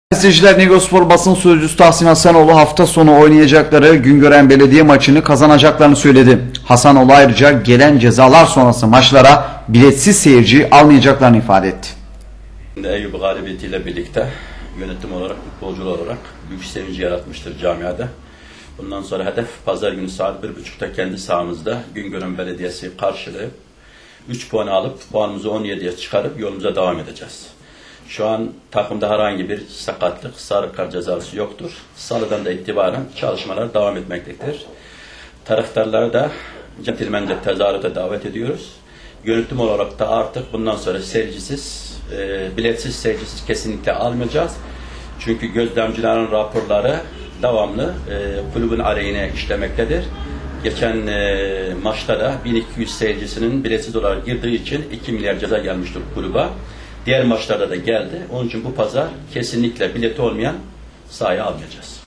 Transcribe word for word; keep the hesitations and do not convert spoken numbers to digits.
Gazeteciler Negospor basın sözcüsü Tahsin Hasanoğlu hafta sonu oynayacakları Güngören Belediye maçını kazanacaklarını söyledi. Hasanoğlu ayrıca gelen cezalar sonrası maçlara biletsiz seyirci almayacaklarını ifade etti. Eyüp galibiyetiyle birlikte yönetim olarak, futbolcular olarak büyük sevinci yaratmıştır camiada. Bundan sonra hedef pazar günü saat bir buçukta kendi sahamızda Güngören Belediyesi karşılayıp üç puan alıp puanımızı on yediye çıkarıp yolumuza devam edeceğiz. Şu an takımda herhangi bir sakatlık, sarı kart cezası yoktur. Salıdan da itibaren çalışmalar devam etmektedir. Taraftarları da centilmence tezahürate davet ediyoruz. Yönetim olarak da artık bundan sonra seyircisiz, e, biletsiz seyircisiz kesinlikle almayacağız. Çünkü gözlemcilerin raporları devamlı e, kulübün aleyhine işlemektedir. Geçen e, maçta da bin iki yüz seyircisinin biletsiz olarak girdiği için iki milyar ceza gelmiştir kulübe. Diğer maçlarda da geldi. Onun için bu pazar kesinlikle bileti olmayan sahaya almayacağız.